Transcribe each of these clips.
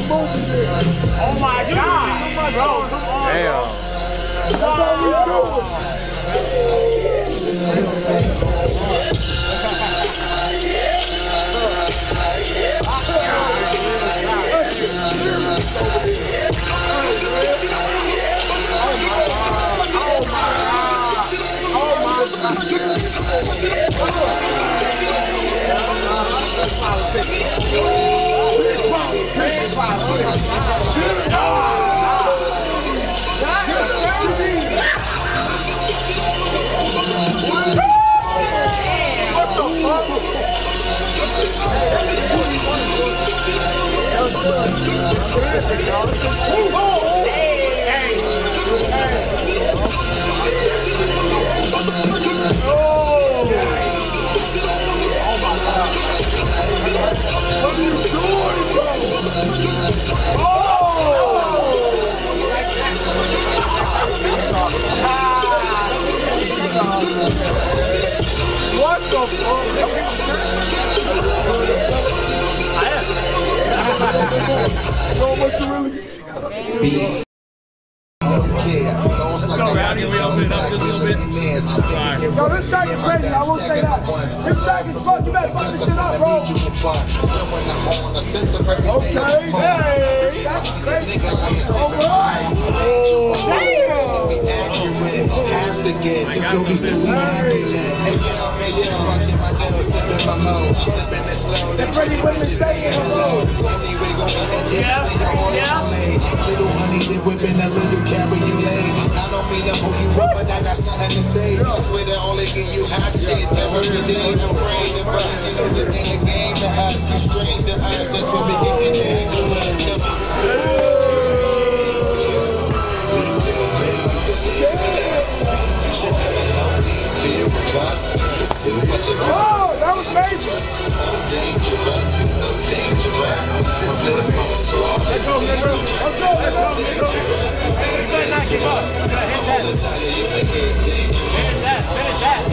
Oh my God, bro! Damn. That's all we doing. What the fuck? So much to really Let's go, Rowdy. We open it up just a little bit. Yo, this track is crazy. I won't say that. This track is fucking. You better fuck this shit up, bro. Okay, hey. That's crazy. All right. Have to get the booty so we immaculate. Hey yo, watching my dough, slipping my mode, slipping it slow. The pretty women saying hello. Anyway, go in this way, little honey, they whipping a little cabriolet. I don't mean to hold you up, but I got something to say. I swear to only give you hot shit every day. Afraid of us, you know this ain't a game to us. You strange to us, that's what we getting dangerous. Oh, that was crazy. So dangerous, so dangerous. Let's go, let's go. Let's go, let's go. Not give up. Finish that. Finish that.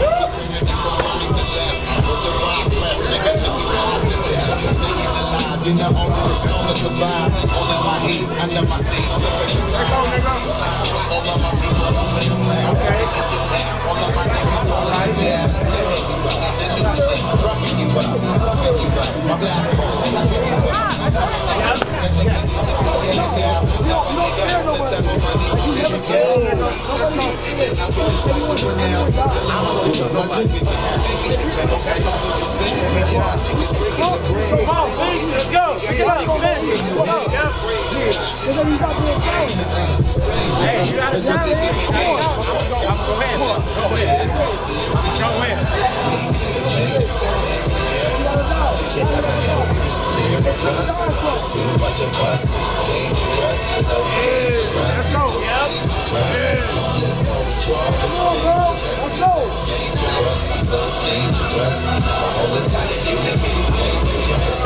You know, only the strongest survive. All in my heat, under my seat. All of my people moving around. All of my niggas all right there. Rocking you up. My black hole, I pick you up. Hey, you got to stop it. Go ahead. Too much of us, dangerous, so dangerous. Let's go. Dangerous, so dangerous. My whole entire unit is dangerous.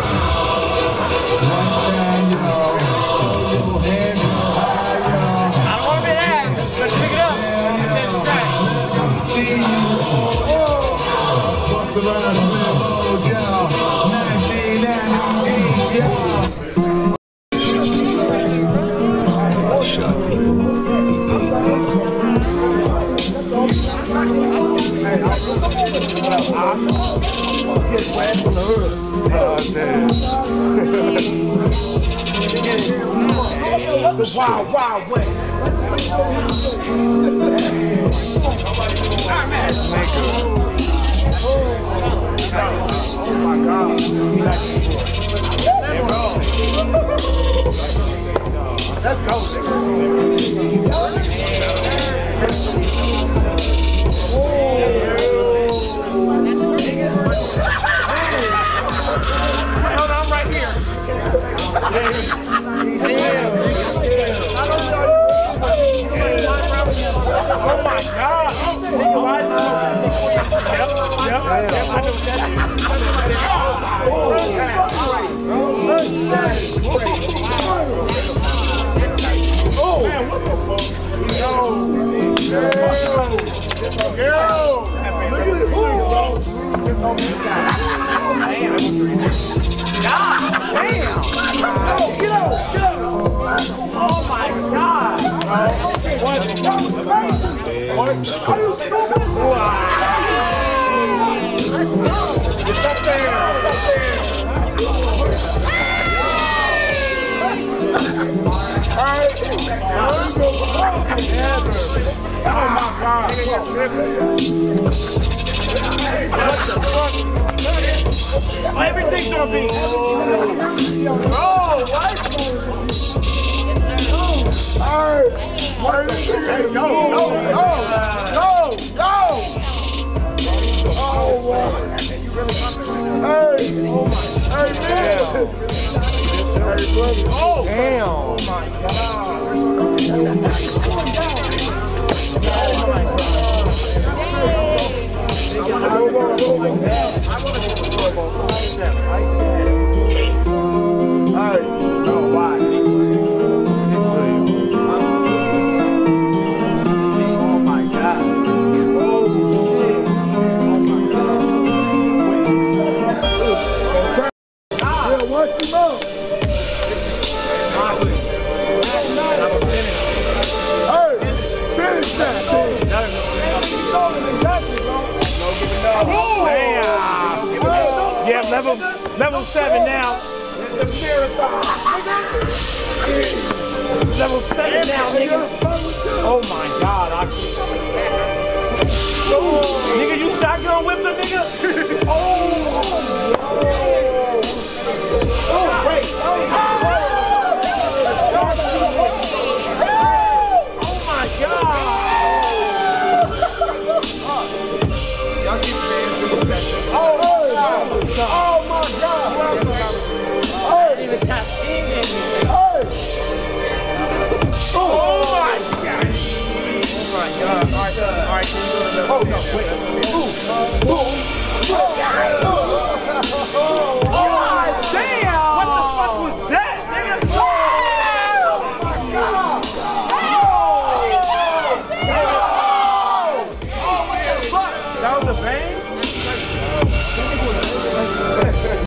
I don't want to be that. Let's pick it up. Change the track. The Wild Wild West. Oh my God. Let's go. Hold on, I'm right here. Oh my God! Oh man, what the fuck? Yo, look at this thing, bro. God damn! Get out! Are you stupid? It's up there. Alright. Oh my God. What the fuck? Everything's gonna be. Oh, what? Alright. Hey, no. Oh, wow. Hey, man. Oh, Damn. Oh my God. Yeah, level 7 now. Level 7 now, nigga. Oh my God, nigga, you shotgun whipped the nigga? Great. Oh my God. Y'all keep saying this. Oh my God! I didn't even tap in anything. Oh my God! Oh my God! All right, can we go to the... Oh no! Wait! Ooh!